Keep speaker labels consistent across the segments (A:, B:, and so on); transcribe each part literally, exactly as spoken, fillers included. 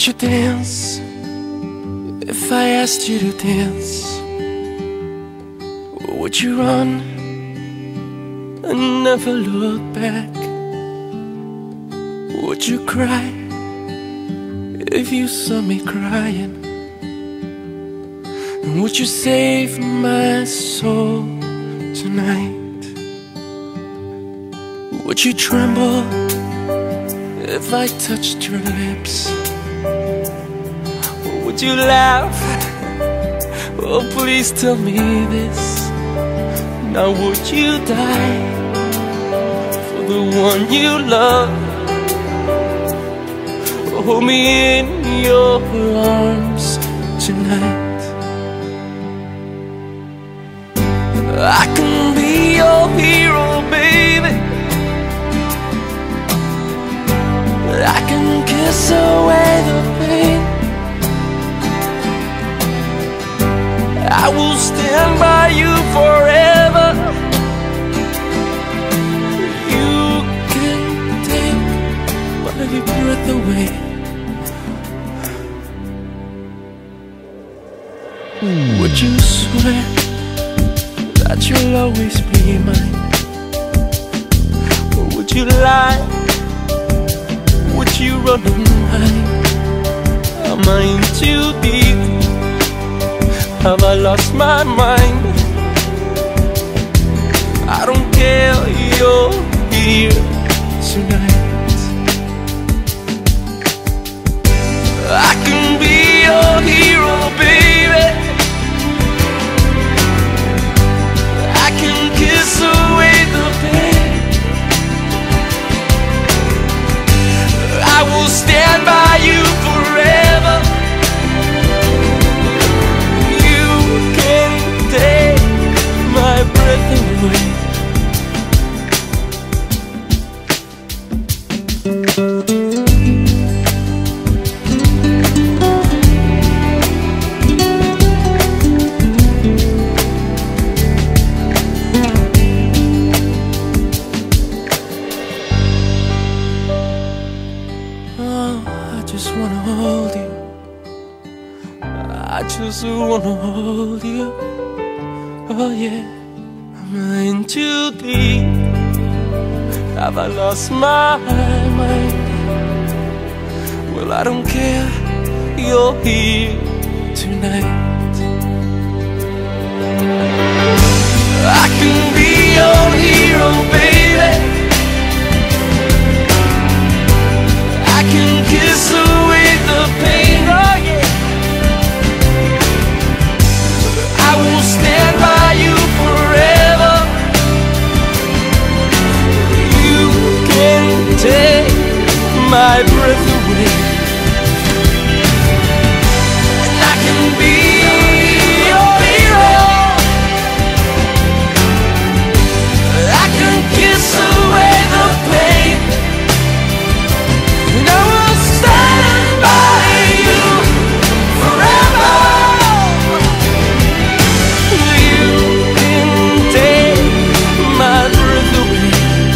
A: you dance if I asked you to dance? Would you run and never look back? Would you cry if you saw me crying? And would you save my soul tonight? Would you tremble if I touched your lips? Or would you laugh? Oh, please tell me this. Now would you die for the one you love? Hold me in your arms tonight. I can be your hero, baby. I can kiss away the pain. I will stand by you forever. You can take my breath away. Would you swear that you'll always be mine? Or would you lie? Would you run and hide? Am I in too deep? Have I lost my mind? I don't care, you're here tonight. I can be your hero, baby. I can kiss away the pain. I will stand by you forever. You can take my breath away. I just wanna hold you. I just wanna hold you. Oh yeah. Am I in too deep? Have I lost my mind? Well, I don't care. You're here tonight. I can be your hero, baby. I can kiss away the pain, oh yeah. I will stand by you forever. You can take my breath away. And I can be your hero. I can kiss away the pain. And I will stand by you forever. You can take my breath away.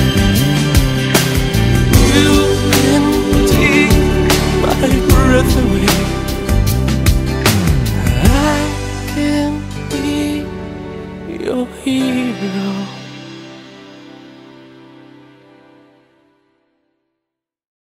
A: You can take my breath away. I can be your hero.